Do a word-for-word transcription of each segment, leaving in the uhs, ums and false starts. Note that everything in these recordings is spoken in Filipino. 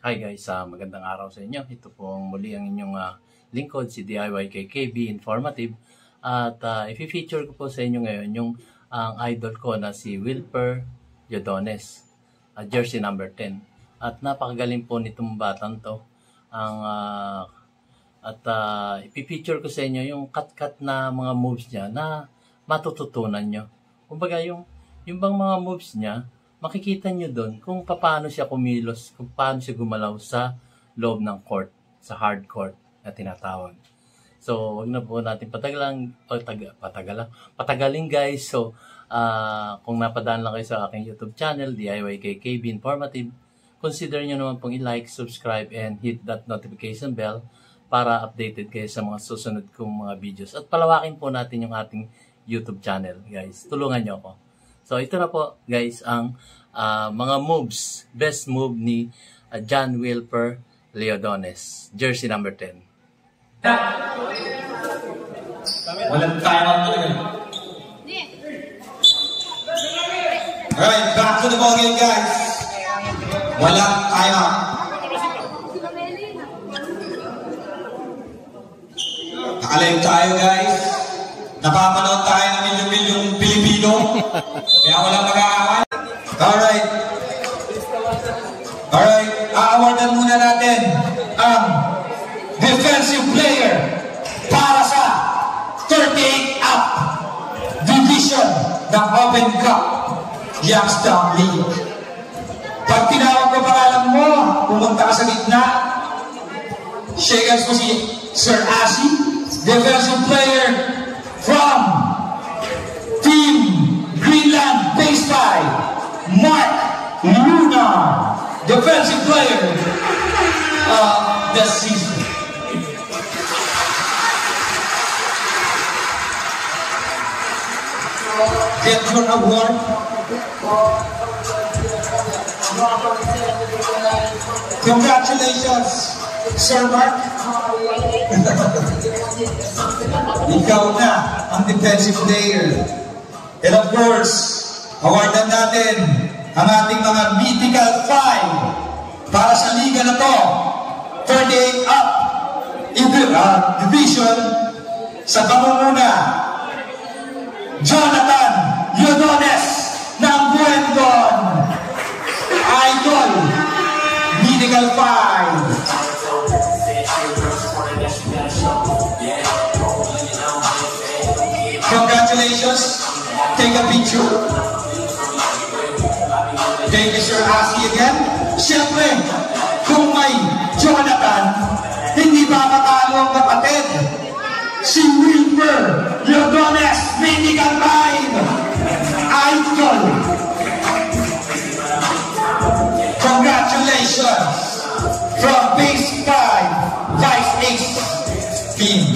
Hi guys, uh, magandang araw sa inyo. Ito po ang muli ang inyong uh, lingkod, si D I Y K K B Informative. At uh, i-feature ko po sa inyo ngayon yung ang uh, idol ko na si Wilper Liodones, uh, jersey number ten. At napakagaling po nitong batang to. Ang, uh, at uh, i-feature ko sa inyo yung cut-cut na mga moves niya na matututunan nyo. Kumbaga yung, yung bang mga moves niya, makikita nyo doon kung paano siya kumilos, kung paano siya gumalaw sa loob ng court, sa hard court na tinatawag. So, wag na po natin patagalan, patag, patagalan, patagalin guys. So, uh, kung napadaan lang kayo sa aking YouTube channel, D I Y K K B Informative, consider nyo naman pong i-like, subscribe, and hit that notification bell para updated kayo sa mga susunod kong mga videos. At palawakin po natin yung ating YouTube channel, guys. Tulungan nyo ako. So, ito na po, guys, ang uh, mga moves, best move ni uh, John Wilper Liodones, jersey number ten. Walang time out talaga. Alright, back to the ball game, guys. Walang time out. Nakalayo tayo, guys. Napapanood tayo ng milyong-milyong Pilipino. Kaya walang mag-aaway. Alright. Alright. A-awardan muna natin ang defensive player para sa thirty-eight up division ng Open Cup Youngstown League. Pag tinawag ko pangalan mo, pumunta ka sa gitna. Shakers ko si Sir Asi, defensive player from Team Greenland Base five, Mark Luna, defensive player of the season. Get your award. Congratulations, Sir Mark. Ikaw na ang defensive player. And of course, awardan natin ang ating mga mythical five para sa liga na to. thirty-eight up uh, division sa pamumuna Jonathan Liodones ng Buendon. Idol, mythical five. Congratulations. Take a picture. Thank you, Sir Asi again. Siyempre, kung may Jonathan, hindi ba matalo ang kapatid? Si Wilper Liodones, mythical five. Idol. Congratulations from Base five, Vice Ace Team.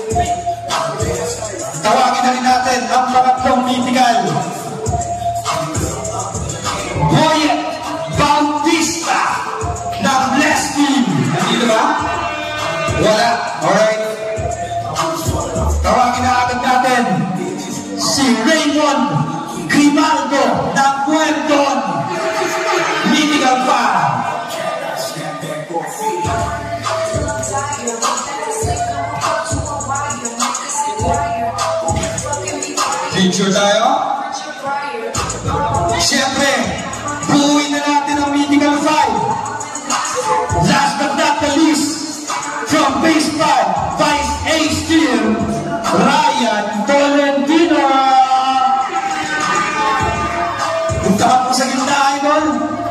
Tawagin na rin natin ang pangatlong mythical. Boyet Bautista ng Bless Team. Nandito ba? Wala. Alright. Tawagin na agad natin si Raymond Grimaldo ng Buendon. Mythical five. Picture tayo. Siyempre, buuin na natin ang mythical five. Last but not the least, from Base five, Vice Ace Team, Ryan Tolentino. Punta ka po sa gitna, idol.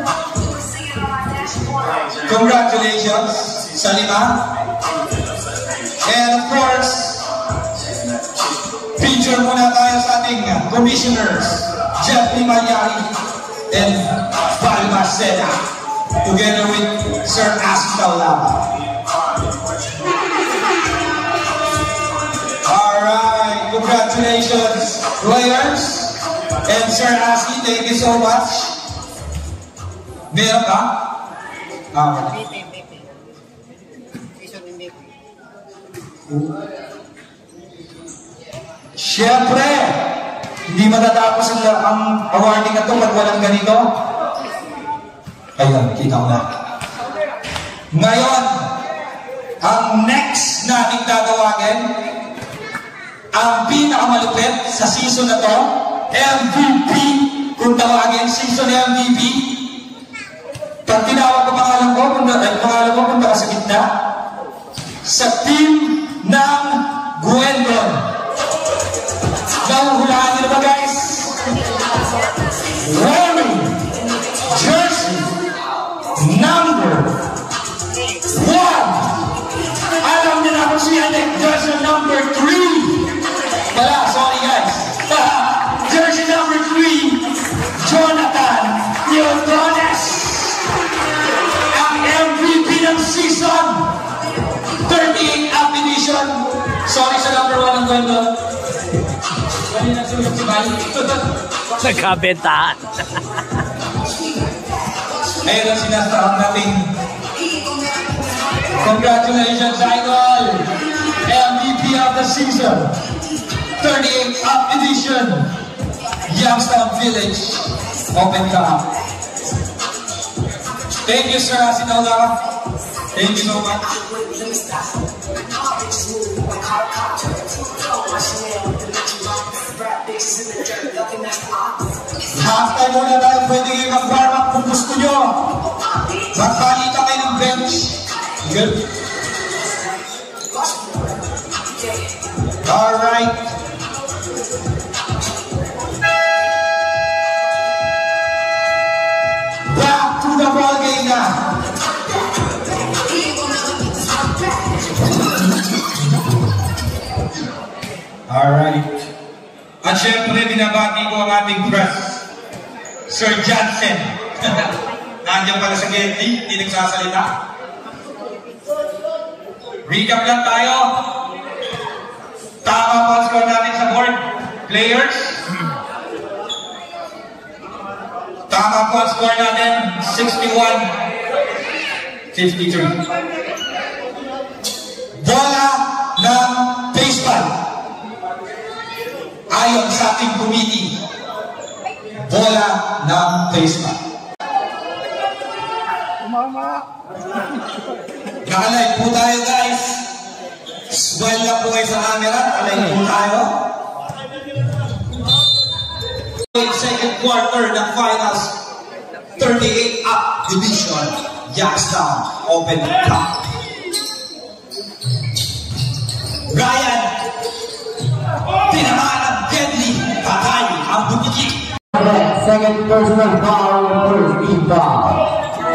Congratulations sa lima. And of course, feature muna tayo sa ating commissioners, Jeffrey Malyari and Val Marceda, together with Sir Asi Taulaba. Alright, congratulations, players, and Sir Asi, thank you so much. Meron ka? Ah, siyempre, hindi matatapos ang, ang awarding na ito pag walang ganito. Ayun, kita ko na. Ngayon, ang next nating tatawagin, ang pinakamalupit sa season na to, M V P, kung tawagin, season M V P. Pag tinawag ko pangalan ko, punta, ay, pangalan ko, punta ka sa gitna. Sa team ng Gwendon. Nahuhulaan nyo na ba, guys? Wearing jersey number one. Alam niyo na kung siya na jersey number three. Wala, sorry guys. Jersey number three, Jonathan Teodones. Ang M V P ng season thirty-eight up edition. Sorry sa number one ng Gwendon. Kali na sulit si Bali. Nagkabentahan. Ayun ang sinasarap natin. Congratulations, Idol! M V P of the season, thirty-eight up edition, Youngstown Village, Open Cup. Thank you, Sir Asinola. Thank you so much. Halftime muna tayo, pwede kayo mag-warm up kung gusto nyo. Magpalita kayo ng bench. Good. Alright. Back to the ball game na. Alright. At syempre, binabati ko ang ating press, Sir Johnson. Nandiyan pala sa Getty, hindi nagsasalita. Recap lang tayo. Tama po ang score natin sa board. Players. Tama po ang score natin, sixty-one fifty-three. Bola ng baseball. Ayon sa ating committee, bola ng baseball. Naka-live po tayo, guys. Smile lang po kayo sa camera. Naka-live po tayo. Second quarter ng finals, thirty-eight up division, Youngstown Open Cup. Ryan, tinamaan ang deadly, patay ang butiki. Second personal foul, first team foul.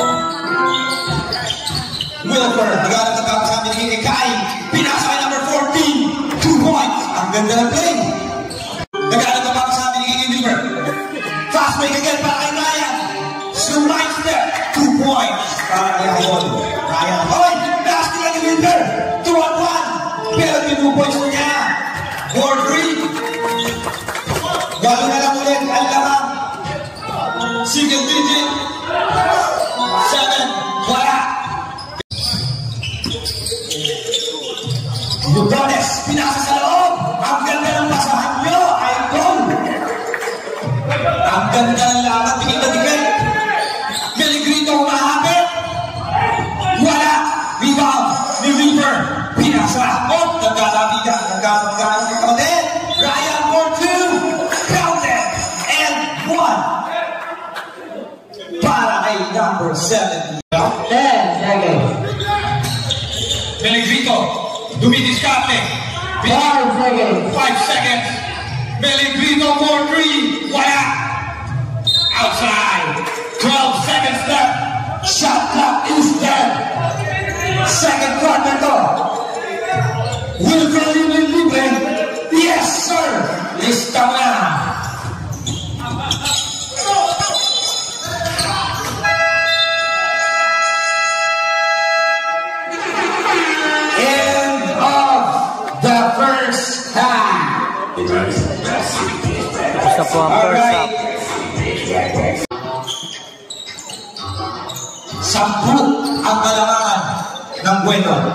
Wilfer, naghanap ng kapasabi ng Ikay, pinasa kay number fourteen, two points. Ang ganda ng play. Naghanap ng kapasabi ng Wilfer. Fast break again para kay Ryan. Slide step, two points. Para kay Ryan. Ryan, hoy, nasty lang yung Wilfer. two on one. Pero two points mo niya. four three. Galo na lang ulit, ang lamang. Single digit. seven, wala. Teodones, pinasa sa loob. Ang ganda ng pasahan nyo. Ay, goal. Ang ganda ng lahat. Tingin na tingin. Meligrito humahapit. Wala. Rebound. Ni Wilfer. Pinasa. Oh, nagkalabigan. Nagkalabigan. Nagkalabigan. Ryan for two. Counted. And one. Para kay number seven. ten seconds. Meligrito. Dumidiskarte. five seconds. five seconds. Meligrito for three. Wala. Outside. twelve seconds left. Shot clock is dead. Second quarter to. Will Galilee libre? Yes, sir. Lista na. End of the first half. Gusto po ang first half. Sampu ang kalamangan ng Gwendon.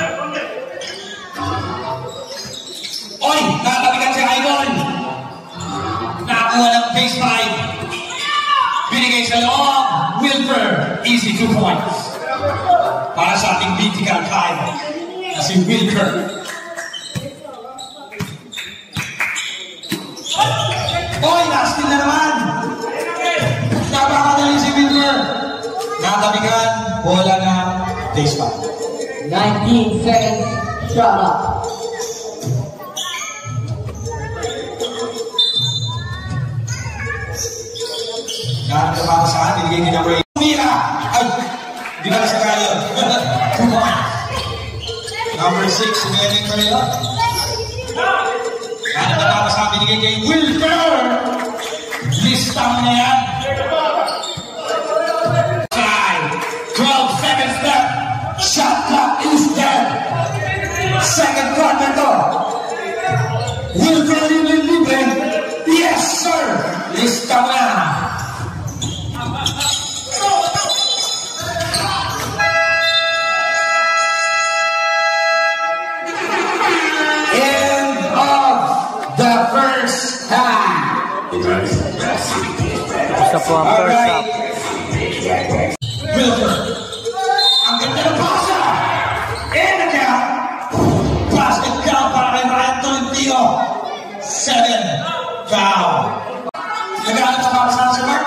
Oy! Nakabigan si Idol! Nakakuha ng base five. Binigay sa loob. Wilfer. Easy two points. para sa ating mythical five na si Wilker. Oy, last na naman! Napakadali si Wilker. Natabigan, bola na baseball. nineteen seconds, shot up. Nakakita pa ako saan, binigay niya away. Mira! Ay! Di ba sa kayo? Come on! Number six, sinayang kayo. Nakakita pa ako saan, binigay kay Wilker! Lista mo na yan. twelve seconds left. Shot clock is dead. Second quarter to. Wilker libre libre. Yes, sir. Lista mo na. End of the first half. Isa po ang first half. Wilker. Ang ganda ng pasa. And the count. Basket count para kay Ryan Tolentino. Seven. Foul. Nagalit sa para sa Mark.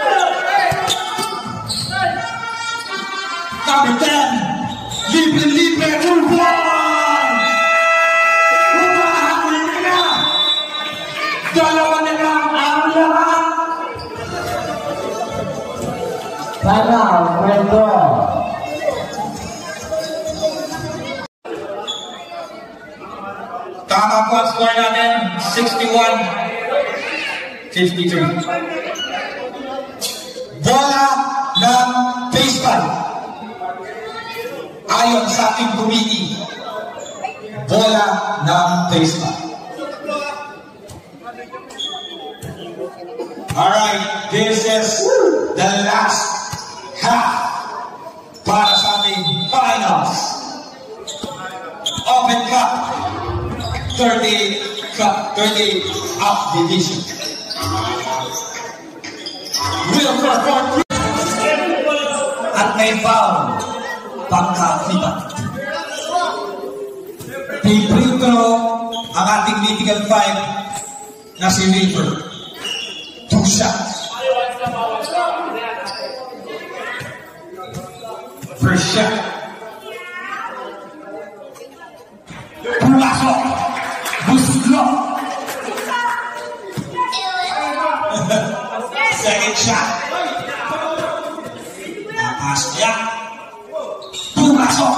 Number ten. Libre, libre. Urban. Urban. Huli na. Dalawa na lang ang lahat. Para Wendo. Tama po ang score natin, sixty-one fifty-three. Bola ng baseball. Ayon sa ating committee, bola ng baseball. Alright, this is the last half para sa ating finals. Open Cup. thirty Cup, thirty up division. Wilker for three. At may foul. Pagkakita. Piprito ang ating mythical five na si Wilker. Two shots. First shot. Pumasok. Buslo. Second shot. Napas niya. Pumasok.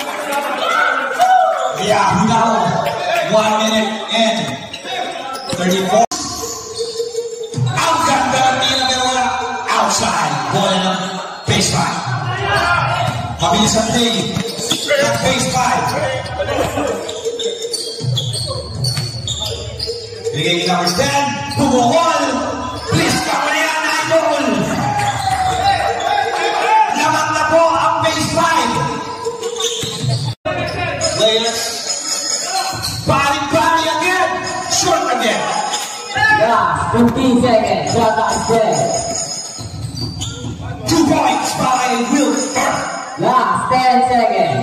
Kaya hulaw. One minute and thirty-four. Ang ganda ng tira pero wala. Outside. Bola ng base five. Mabilis ang play. At base five. Bigay number ten, Bumuhol! Please ka pa yan, idol! Laman na po ang base five. Players, bali-bali again, short again. Last fifteen seconds, shot up dead. Two points by Wilker. Last ten seconds.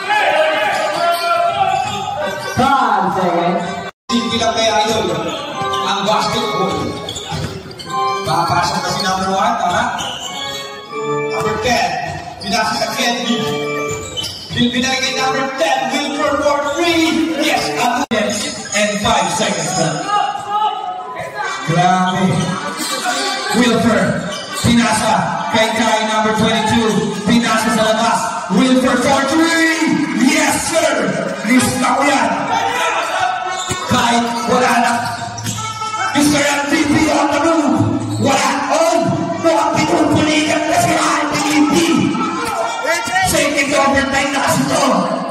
Five seconds. Hindi lang kay idol ang basketball. Papasok na si number one, tama? Number ten, pinasok sa Kenny. Binigay kay number ten, Wilker for three. Yes, up and five seconds left. Grabe. Wilker, pinasa kay Kai number twenty-two. Pinasa sa labas. Wilker for three. Yes, sir. Lista ko yan. Kahit wala na. Mister M V P on the move. Wala on. Mukhang pinupuligan na si M V P. Second overtime na kasi to.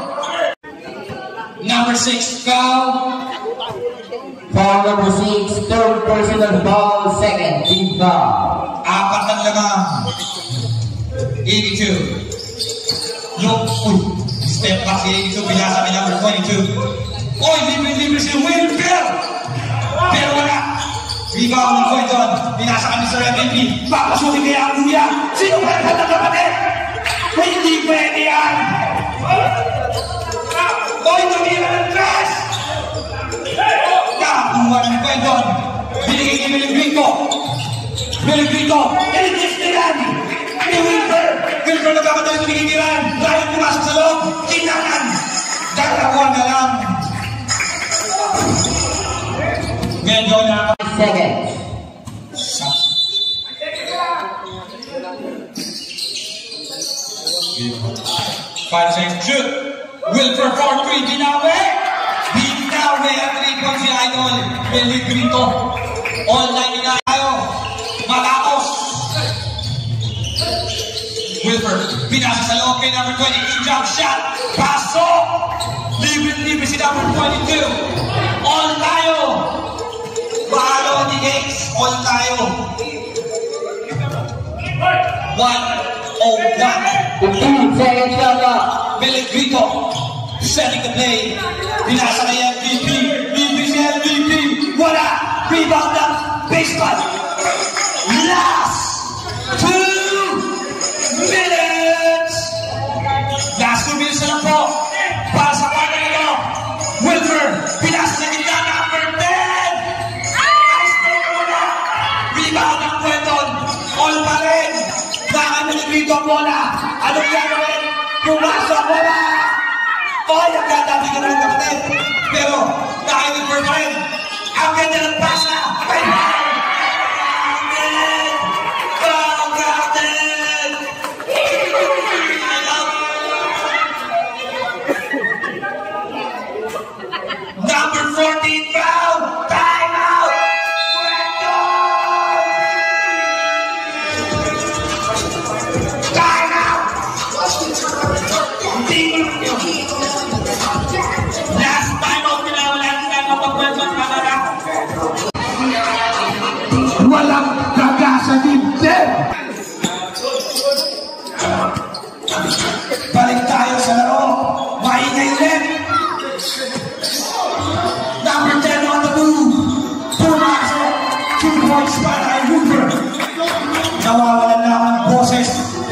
Number six, foul. Foul number six, third personal foul, second team foul. Apat ang lamang. eighty-two. Look, uy. Step back si eighty-two. Pinasa kay number twenty-two. Oy, libre-libre si Wilker! Pero wala. Rebound ng Quinton. Pinasa kami sa M V P. Papasukin kaya ang luya. Sino ba ang kapatid? May hindi pwede yan! Oy, tumira ng trash! Nakakuha ng Quentin. Binigay ni Miligrito. Miligrito, iligis na yan! Ni Wilfer! Wilfer nagkamadali sa binigiran. Ryan pumasok sa loob. Tinangan! Dalawa na lang. Medyo na... Seconds. Five seconds, shoot! Wilfer for three, Binawe! Binawe at three points si Idol. Miligrito. Online na tayo. Malakos. Wilfer, pinasa sa loob kay number twenty-two, jump shot. Pasok! Libre-libre si number twenty-two. All tayo. Balo ni Gates. All tayo. one oh one. fifteen seconds shot clock. Miligrito. Setting the play. Pinasa kay M V P. Libre si M V P. Wala. Rebound na. Baseball. Last two minutes. Last two minutes na lang po. Para sa partner nito. Wilfer. Pinasa sa gitna. Number ten. Nice play muna. Rebound ng Quentin. All pa rin. Nakamin dito ang bola. Anong gagawin? Pumasok bola. Oy, ang ganda. Bigyan ng kapatid. Pero, nakamin for pa rin. Ang ganda ng pass na. Ay, number fourteen foul. Time out. Time out. Last time out nila. Wala sila kapag-pwede kamara. Walang gaga sa dibdib. Balik tayo sa laro. Maingay ulit. Number ten on the move. Pumasok. Two points para kay Hoover. Nawawalan na ang boses.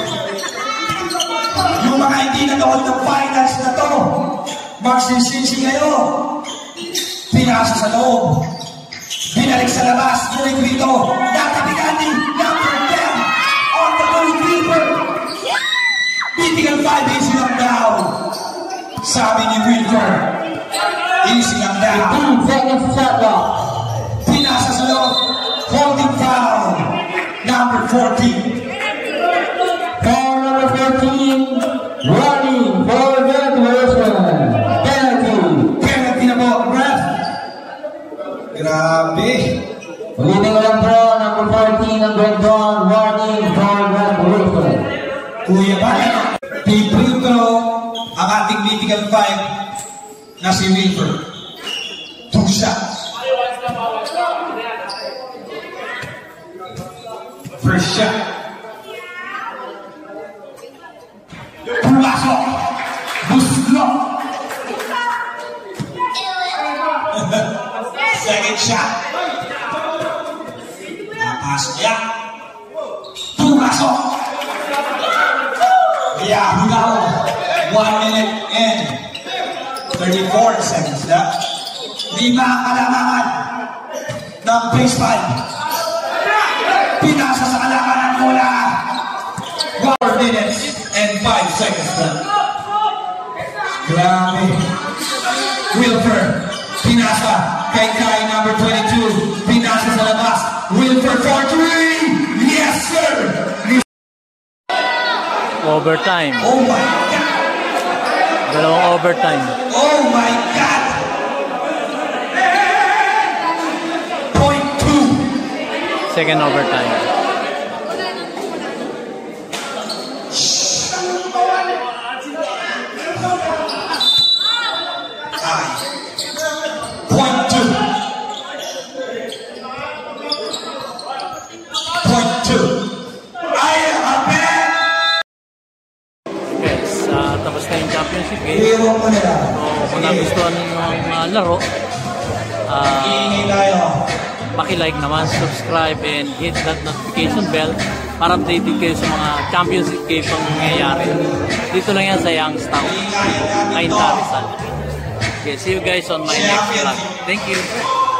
Yung mga hindi nanood ng finals na to, magsisinsi kayo. Pinasa sa loob. Binalik sa labas. Muling dito. Natabigan ni number ten on the move. Hoover. Bitigan five. Easy lang daw. Sabi ni Wilfer. Easy lang daw. fifteen seconds shot clock. Pinasa sa loob. Holding foul. Number fourteen. Foul number fourteen. Running for graduation. Penalty. Penalty na po. Ref. Grabe. Ulitin ko lang po. Number fourteen ang Grandon. Running for graduation. Kuya ba? Piprito ang ating mythical five na si Wilfer. Two shots. First shot. Pumasok. Buslo. Second shot. Napasok niya. Pumasok. Yahoo now. One minute and thirty-four seconds na. Lima kalamangan ng baseball. Pinasa sa kalamangan ng bola. Four minutes and five seconds na. Grabe. Wilfer. Pinasa kay Kai number twenty-two. Pinasa sa labas. Wilfer for three. Yes, sir. Overtime. Oh my God. Dalawang overtime. Oh my God. Point two. Second overtime. Ay. Point two. Point two. I am a man. Yes, uh, tapos na yung championship game. Iwan mo nila. So, kung nagustuhan ninyo ang uh, laro, Iingay uh, tayo. paki-like naman, subscribe, and hit that notification bell para updated kayo sa mga championship game pang nangyayari. Dito lang yan sa Youngstown, Cainta Rizal. Okay, see you guys on my next vlog. Thank you.